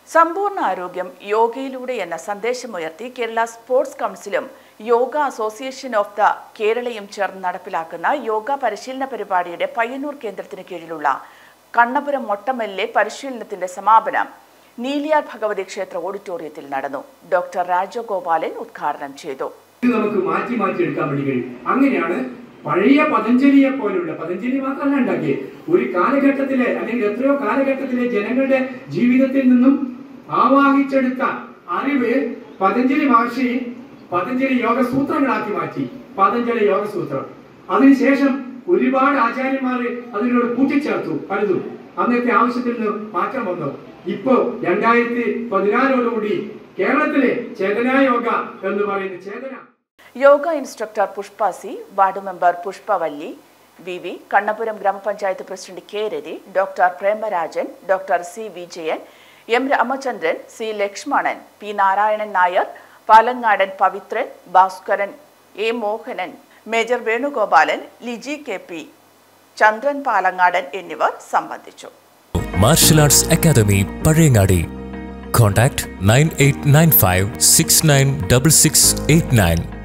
സമ്പൂർണ്ണ ആരോഗ്യം യോഗയിലൂടെ എന്ന സന്ദേശമുയർത്തി കേരള സ്പോർട്സ് കൗൺസിലും യോഗ അസോസിയേഷൻ ഓഫ് ദ കേരളയും ചേർന്ന് നടപ്പിലാക്കുന്ന യോഗ പരിശീലന പരിപാടിയുടെ പയ്യന്നൂർ കേന്ദ്രത്തിന് കീഴിലുള്ള കണ്ണപുരം മൊട്ടമലിലെ പരിശീലനത്തിന്റെ സമാപനം നീലിയാർ ഭഗവതി ക്ഷേത്ര ഓഡിറ്റോറിയത്തിൽ നടന്നു. ഡോക്ടർ രാജഗോപാലൻ ഉദ്ഘാടനം ചെയ്തു. നമുക്ക് മാറ്റിയെടുക്കാൻ വേണ്ടി കഴിയും. അങ്ങനെയാണ് പഴയ പതഞ്ജലിയെ പോലുള്ള, പതഞ്ജലി മാത്രമല്ല ഉണ്ടാക്കിയ ഒരു കാലഘട്ടത്തിലെ അല്ലെങ്കിൽ എത്രയോ കാലഘട്ടത്തിലെ ജനങ്ങളുടെ ജീവിതത്തിൽ നിന്നും ആവാഹിച്ചെടുത്ത അറിവ് പതഞ്ജലി മഹർഷി പതഞ്ജലി യോഗസൂത്രങ്ങളാക്കി മാറ്റി. പതഞ്ജലി യോഗസൂത്രം അതിനുശേഷം ഒരുപാട് ആചാര്യന്മാർ അതിനോട് കൂട്ടിച്ചേർത്തു. പലതും അന്നത്തെ ആവശ്യത്തിൽ നിന്ന് മാറ്റം വന്നു. ഇപ്പോ 2014 കേരളത്തിലെ ചേതന യോഗ എന്ന് പറയുന്ന Chethana yoga instructor Pushpa C, ward member Pushpavalli V, Kannapuram grama panchayat president K Rathi, doctor Premarajan, doctor C Vijayan, M Ramachandran, C Lakshmanan, P Narayanan Nair, Palangadan Pavithran, Bhaskaran, A Mohanan, major Venugopalan, Liji K P, Chandran Palangadan എന്നിവർ സംബന്ധിച്ചു. Martial arts academy Pazhayangadi. Contact 9895696689.